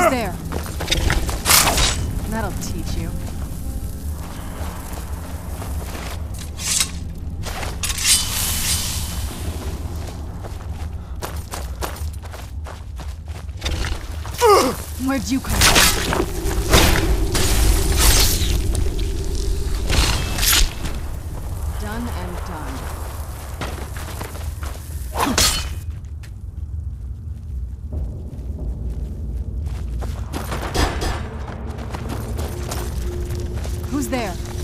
Who's there? That'll teach you. Where'd you come from? Done and done. Who's there?